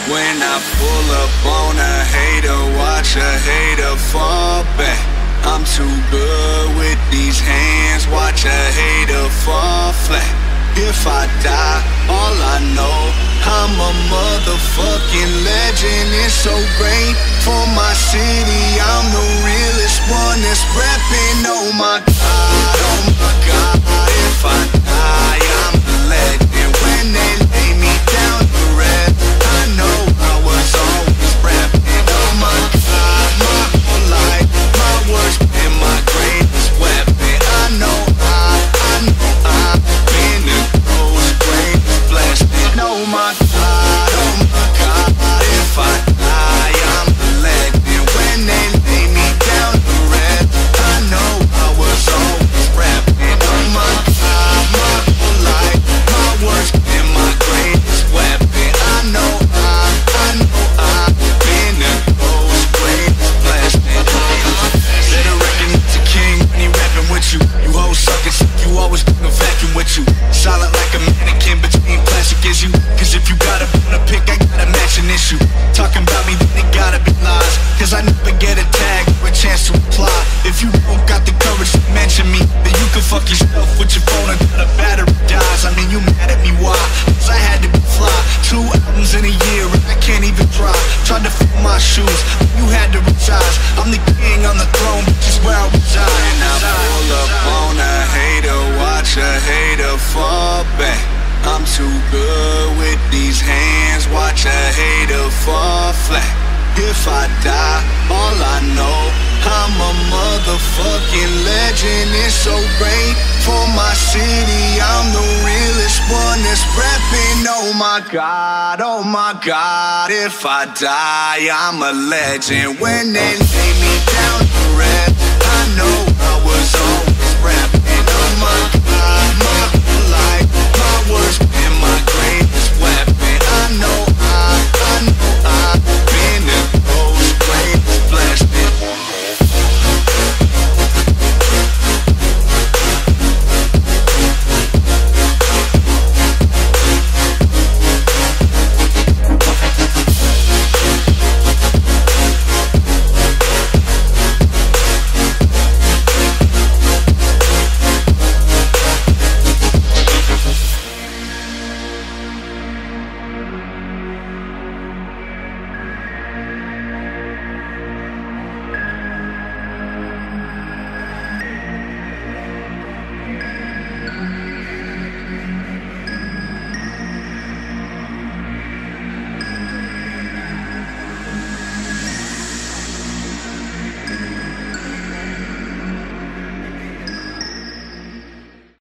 When I pull up on a hater, watch a hater fall back. I'm too good with these hands, watch a hater fall flat. If I die, all I know, I'm a motherfucking legend. It's so great for my city, I'm the realest one that's reppin'. Oh my God, oh my God, if I die, I'm a legend. When they lay me down to rest, I know I was always reppin'. Oh my God, my whole life, my worst and my greatest weapon. I know I've been the most greatest blessing. Oh my God, if I die, I'm a legend. When they lay me down to rest, I know I was always reppin'. Oh my God, my whole life, my worst and my greatest weapon. I know I've been the most greatest blessing. Let her recognize a king when he rapping with you. You hoes suckers, you always bring a vacuum with you. Solid like a mannequin between plastic is you. Cause if you gotta pick, I gotta match an issue. Talking about me, then it gotta be lies. Cause I never get a tag or a chance to apply. If you don't got the courage to mention me, then you can fuck yourself with your phone until the battery dies. I mean, you mad at me, why? Cause I had to be fly. 2 albums in a year and I can't even try. Tried to fill my shoes, you had to resize. I'm the king on the throne, which is where I reside. And I pull up on a hater, watch a hater fall back. I'm too good with these hands, watch a hater fall flat. If I die, all I know, I'm a motherfucking legend. It's so great for my city, I'm the realest one that's reppin'. Oh my God, if I die, I'm a legend. When they lay me down to rest, I know I was always reppin'. Oh my God, my whole life, my worst